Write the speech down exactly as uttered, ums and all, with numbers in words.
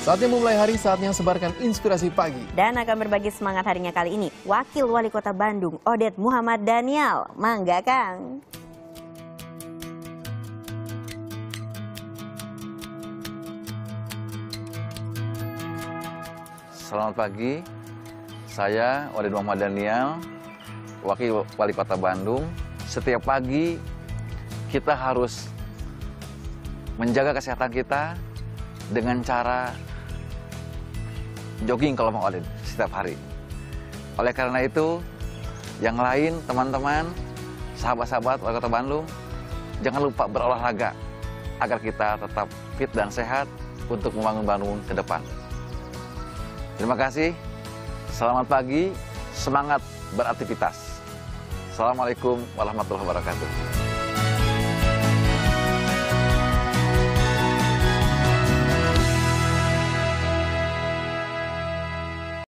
Saatnya memulai hari, saatnya sebarkan inspirasi pagi. Dan akan berbagi semangat harinya kali ini, Wakil Wali Kota Bandung, Odet Muhammad Daniel. Mangga, Kang. Selamat pagi, saya Odet Muhammad Daniel, Wakil Wali Kota Bandung. Setiap pagi kita harus menjaga kesehatan kita dengan cara jogging kalau mau Odet setiap hari. Oleh karena itu, yang lain teman-teman, sahabat-sahabat Wali Kota Bandung, jangan lupa berolahraga agar kita tetap fit dan sehat untuk membangun Bandung ke depan. Terima kasih, selamat pagi, semangat beraktivitas. Assalamualaikum warahmatullahi wabarakatuh.